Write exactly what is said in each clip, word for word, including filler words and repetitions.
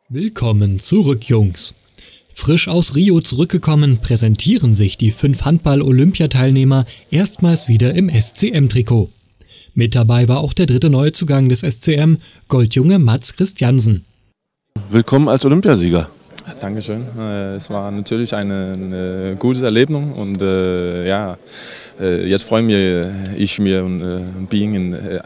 Willkommen zurück, Jungs. Frisch aus Rio zurückgekommen, präsentieren sich die fünf Handball-Olympiateilnehmer erstmals wieder im S C M-Trikot. Mit dabei war auch der dritte Neuzugang des S C M, Goldjunge Mats Christiansen. Willkommen als Olympiasieger. Dankeschön. Es war natürlich eine, eine gute Erlebnis und äh, ja, jetzt freue mich ich mir äh, being in, äh,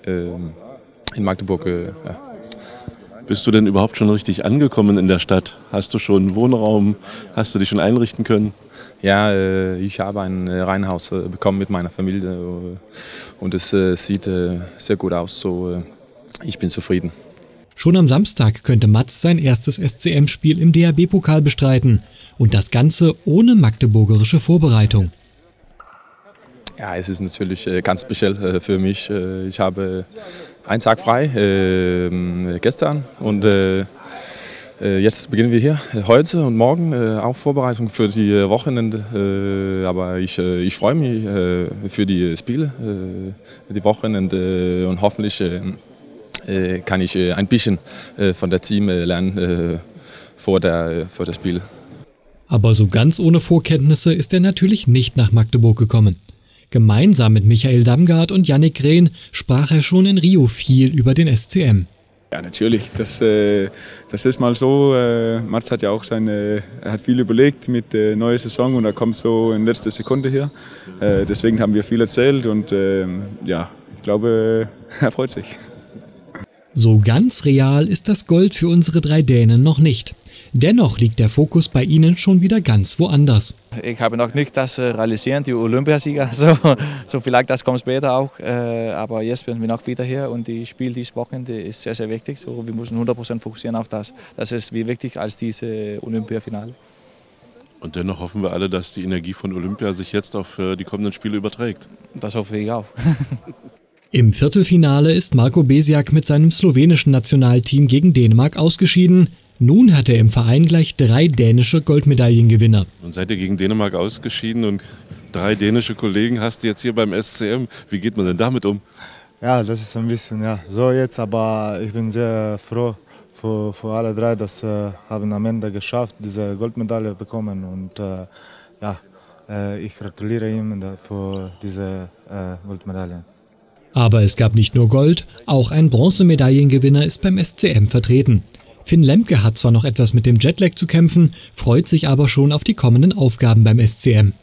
in Magdeburg. Äh, ja. Bist du denn überhaupt schon richtig angekommen in der Stadt? Hast du schon einen Wohnraum? Hast du dich schon einrichten können? Ja, äh, ich habe ein Reihenhaus äh, bekommen mit meiner Familie äh, und es äh, sieht äh, sehr gut aus. So, äh, ich bin zufrieden. Schon am Samstag könnte Mats sein erstes S C M-Spiel im D H B-Pokal bestreiten. Und das Ganze ohne magdeburgerische Vorbereitung. Ja, es ist natürlich äh, ganz speziell äh, für mich. Äh, ich habe einen Tag frei äh, gestern und äh, jetzt beginnen wir hier äh, heute und morgen äh, auch Vorbereitung für die äh, Wochenende. Äh, aber ich, äh, ich freue mich äh, für die Spiele, äh, die Wochenende äh, und hoffentlich äh, äh, kann ich äh, ein bisschen äh, von der Team äh, lernen äh, vor, der, vor das Spiel. Aber so ganz ohne Vorkenntnisse ist er natürlich nicht nach Magdeburg gekommen. Gemeinsam mit Michael Damgard und Yannick Grehn sprach er schon in Rio viel über den S C M. Ja, natürlich. Das, äh, das ist mal so. Äh, Mats hat ja auch seine, er hat viel überlegt mit der äh, neuen Saison und er kommt so in letzter Sekunde hier. Äh, deswegen haben wir viel erzählt und äh, ja, ich glaube, er freut sich. So ganz real ist das Gold für unsere drei Dänen noch nicht. Dennoch liegt der Fokus bei ihnen schon wieder ganz woanders. Ich habe noch nicht das realisieren, die Olympiasieger, so, so vielleicht das kommt später auch. Äh, aber jetzt sind wir noch wieder hier und das Spiel dieses Wochenende ist sehr, sehr wichtig. So, wir müssen hundert Prozent fokussieren auf das. Das ist wie wichtig als diese Olympiafinale. Und dennoch hoffen wir alle, dass die Energie von Olympia sich jetzt auf die kommenden Spiele überträgt. Das hoffe ich auch. Im Viertelfinale ist Marco Besiak mit seinem slowenischen Nationalteam gegen Dänemark ausgeschieden. Nun hat er im Verein gleich drei dänische Goldmedaillengewinner. Und seid ihr gegen Dänemark ausgeschieden und drei dänische Kollegen hast du jetzt hier beim S C M. Wie geht man denn damit um? Ja, das ist ein bisschen ja, so jetzt, aber ich bin sehr froh für, für alle drei, dass äh, haben am Ende geschafft, diese Goldmedaille bekommen und äh, ja, äh, ich gratuliere ihm für diese äh, Goldmedaille. Aber es gab nicht nur Gold, auch ein Bronzemedaillengewinner ist beim S C M vertreten. Finn Lemke hat zwar noch etwas mit dem Jetlag zu kämpfen, freut sich aber schon auf die kommenden Aufgaben beim S C M.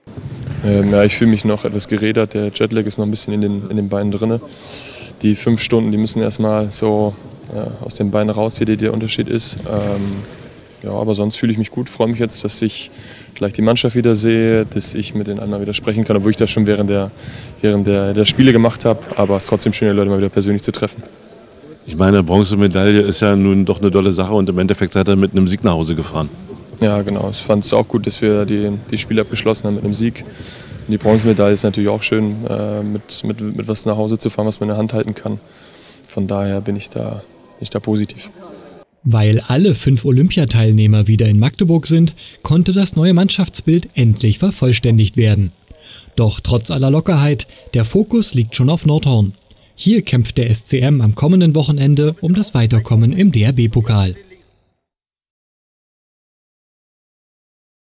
Ähm, ja, ich fühle mich noch etwas gerädert, der Jetlag ist noch ein bisschen in den, in den Beinen drin. Die fünf Stunden, die müssen erstmal so ja, aus den Beinen raus, hier der Unterschied ist. Ähm, ja, aber sonst fühle ich mich gut, freue mich jetzt, dass ich gleich die Mannschaft wieder sehe, dass ich mit den anderen wieder sprechen kann, obwohl ich das schon während der, während der, der Spiele gemacht habe. Aber es ist trotzdem schön, die Leute mal wieder persönlich zu treffen. Ich meine, Bronzemedaille ist ja nun doch eine tolle Sache und im Endeffekt seid ihr mit einem Sieg nach Hause gefahren. Ja, genau. Ich fand es auch gut, dass wir die, die Spiele abgeschlossen haben mit einem Sieg. Und die Bronzemedaille ist natürlich auch schön, äh, mit, mit, mit was nach Hause zu fahren, was man in der Hand halten kann. Von daher bin ich da, bin ich da positiv. Weil alle fünf Olympiateilnehmer wieder in Magdeburg sind, konnte das neue Mannschaftsbild endlich vervollständigt werden. Doch trotz aller Lockerheit, der Fokus liegt schon auf Nordhorn. Hier kämpft der S C M am kommenden Wochenende um das Weiterkommen im D H B-Pokal.